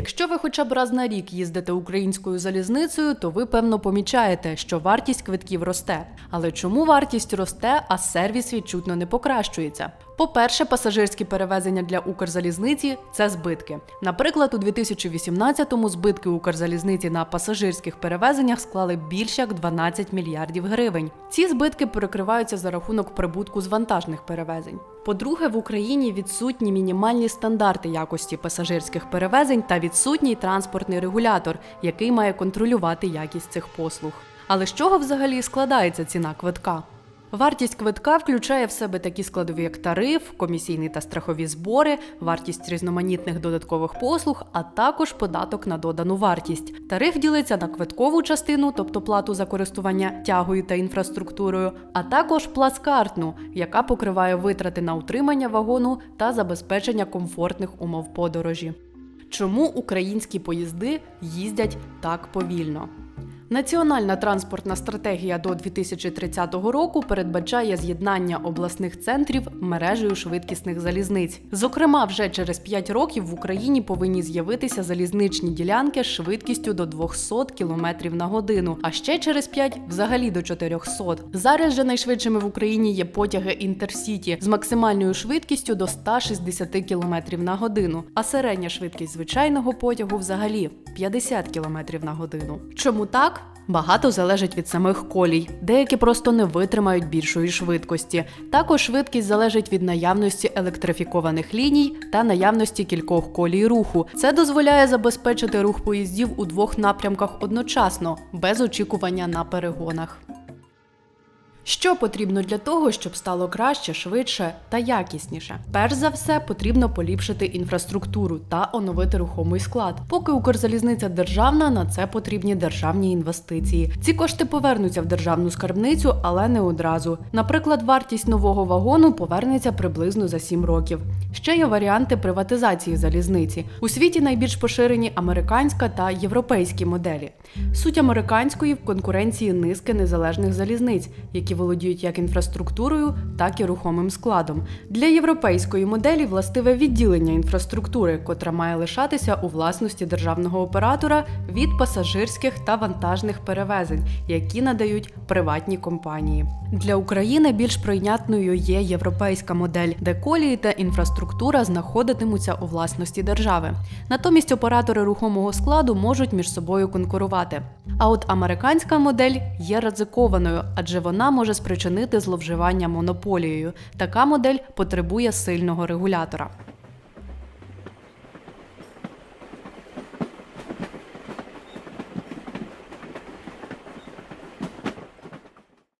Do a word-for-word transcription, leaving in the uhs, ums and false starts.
Якщо ви хоча б раз на рік їздите українською залізницею, то ви, певно, помічаєте, що вартість квитків росте. Але чому вартість росте, а сервіс відчутно не покращується? По-перше, пасажирські перевезення для Укрзалізниці – це збитки. Наприклад, у дві тисячі вісімнадцятому збитки Укрзалізниці на пасажирських перевезеннях склали більше як дванадцять мільярдів гривень. Ці збитки перекриваються за рахунок прибутку з вантажних перевезень. По-друге, в Україні відсутні мінімальні стандарти якості пасажирських перевезень та відсутній транспортний регулятор, який має контролювати якість цих послуг. Але з чого взагалі складається ціна квитка? Вартість квитка включає в себе такі складові, як тариф, комісійні та страхові збори, вартість різноманітних додаткових послуг, а також податок на додану вартість. Тариф ділиться на квиткову частину, тобто плату за користування тягою та інфраструктурою, а також плацкартну, яка покриває витрати на утримання вагону та забезпечення комфортних умов подорожі. Чому українські поїзди їздять так повільно? Національна транспортна стратегія до дві тисячі тридцятого року передбачає з'єднання обласних центрів мережею швидкісних залізниць. Зокрема, вже через п'ять років в Україні повинні з'явитися залізничні ділянки з швидкістю до двохсот кілометрів на годину, а ще через п'ять – взагалі до чотирьохсот. Зараз же найшвидшими в Україні є потяги Інтерсіті з максимальною швидкістю до ста шістдесяти кілометрів на годину, а середня швидкість звичайного потягу взагалі – п'ятдесят кілометрів на годину. Чому так? Багато залежить від самих колій. Деякі просто не витримають більшої швидкості. Також швидкість залежить від наявності електрифікованих ліній та наявності кількох колій руху. Це дозволяє забезпечити рух поїздів у двох напрямках одночасно, без очікування на перегонах. Що потрібно для того, щоб стало краще, швидше та якісніше? Перш за все, потрібно поліпшити інфраструктуру та оновити рухомий склад. Поки Укрзалізниця державна, на це потрібні державні інвестиції. Ці кошти повернуться в державну скарбницю, але не одразу. Наприклад, вартість нового вагону повернеться приблизно за сім років. Ще є варіанти приватизації залізниці. У світі найбільш поширені американська та європейські моделі. Суть американської в конкуренції низки незалежних залізниць, які володіють як інфраструктурою, так і рухомим складом. Для європейської моделі властиве відділення інфраструктури, котра має лишатися у власності державного оператора від пасажирських та вантажних перевезень, які надають приватні компанії. Для України більш прийнятною є європейська модель, де колії та інфраструктура знаходитимуться у власності держави. Натомість оператори рухомого складу можуть між собою конкурувати. А от американська модель є ризикованою, адже вона може спричинити зловживання монополією. Така модель потребує сильного регулятора.